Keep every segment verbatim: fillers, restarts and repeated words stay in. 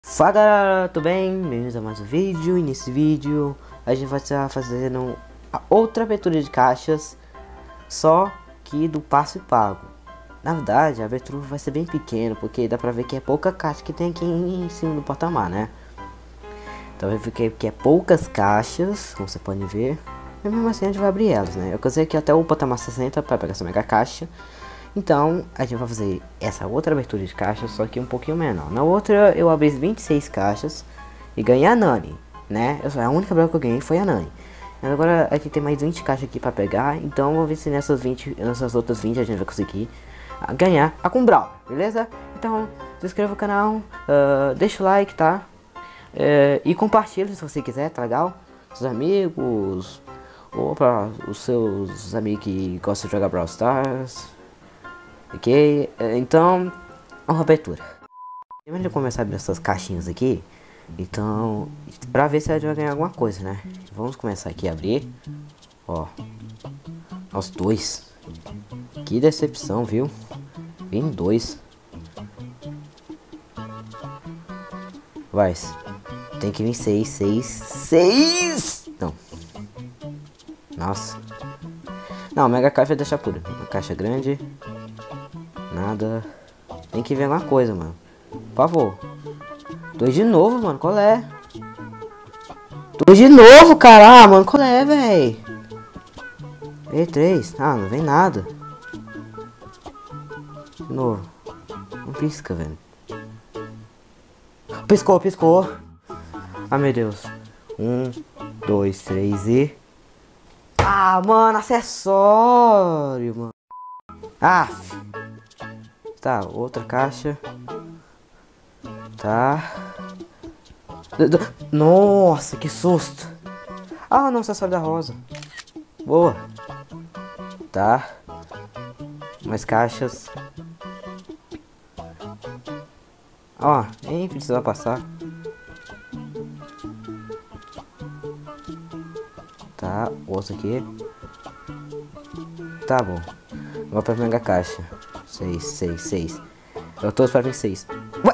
Fala galera, tudo bem? Bem-vindos a mais um vídeo. E nesse vídeo a gente vai estar fazendo a outra abertura de caixas, só que do passo e pago. Na verdade a abertura vai ser bem pequena, porque dá pra ver que é pouca caixa que tem aqui em cima do patamar, né? Então eu fiquei que é poucas caixas, como você pode ver. E mesmo assim a gente vai abrir elas, né? Eu cansei aqui até o patamar sessenta para pegar essa mega caixa. Então a gente vai fazer essa outra abertura de caixas, só que um pouquinho menor. Na outra eu abri vinte e seis caixas e ganhei a Nani, né? Eu só, a única branca que eu ganhei foi a Nani. Agora a gente tem mais vinte caixas aqui para pegar, então vamos ver se nessas vinte, nessas outras vinte a gente vai conseguir ganhar a Cumbral, beleza? Então se inscreva no canal, uh, deixa o like, tá? Uh, e compartilha se você quiser, tá legal? Seus amigos, ou para os seus amigos que gostam de jogar Brawl Stars. Ok, então, uma abertura. Antes de começar a abrir essas caixinhas aqui, então, pra ver se a gente vai ganhar alguma coisa, né? Vamos começar aqui a abrir. Ó, os dois. Que decepção, viu? Vem dois. Vai, tem que vir seis, seis, seis. Não. Nossa. Não, mega caixa vai deixar pura. Uma caixa grande. Nada. Tem que ver alguma coisa, mano. Por favor. Dois de novo, mano. Qual é? Dois de novo, cara. Ah, mano. Qual é, velho? E três. Ah, não vem nada. De novo. Não pisca, velho. Piscou, piscou. Ah, meu Deus. Um, dois, três e... Ah, mano. Acessório, mano. Ah, tá, outra caixa. Tá. Nossa, que susto. Ah, não, acessório da rosa. Boa. Tá. Mais caixas. Ó, nem precisa passar. Tá, outra aqui. Tá bom. Vou pra mega caixa. Seis, seis, seis. Eu tô para vir seis. Ué?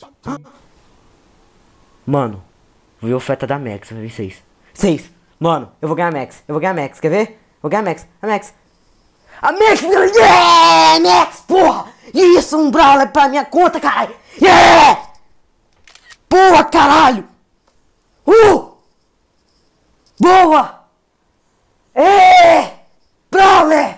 Mano, viu a oferta da Max, vai vir seis. seis. Mano, eu vou ganhar a Max. Eu vou ganhar a Max, quer ver? Vou ganhar a Max. A Max. A Max! Yeah! Max, porra! Isso, um Brawler pra minha conta, caralho! Yeah! Porra, caralho! Uh! Boa! É! Brawler!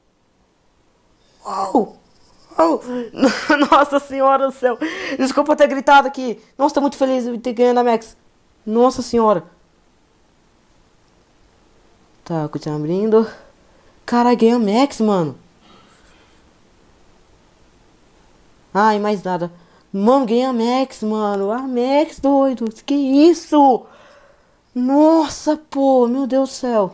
Oh! Oh, nossa senhora do céu. Desculpa ter gritado aqui. Nossa, tô muito feliz de ter ganhado a Max. Nossa senhora. Tá, continua abrindo. Cara, ganhei a Max, mano. Ai, mais nada. Mano, ganhei a Max, mano. A Max, doido. Que isso? Nossa, pô. Meu Deus do céu.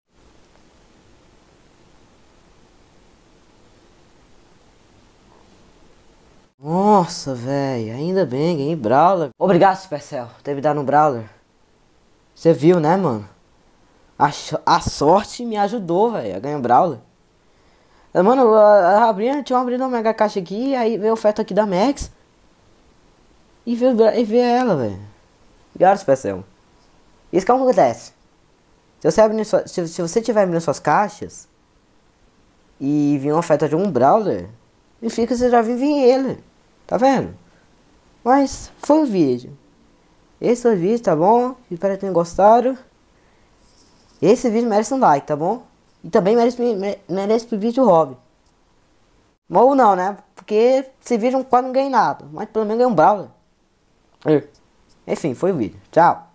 Nossa, velho, ainda bem, ganhei Brawler. Obrigado, Supercell, ter me dado um Brawler. Você viu, né, mano? A, a sorte me ajudou, velho, a ganhar um Brawler. Mano, eu, eu abri, tinha abrido uma mega caixa aqui, aí veio a oferta aqui da Max. E veio, e veio ela, velho. Obrigado, Supercell. Isso que acontece. Se você, abrir sua, se, se você tiver abrindo suas caixas e vir uma oferta de um Brawler, significa que você já vive ele. Tá vendo? Mas foi o vídeo. Esse foi o vídeo, tá bom? Espero que tenham gostado. Esse vídeo merece um like, tá bom? E também merece, merece pro vídeo hobby. Ou não, né? Porque esse vídeo quase não ganhei nada. Mas pelo menos ganhei um Brawler. Enfim, foi o vídeo. Tchau.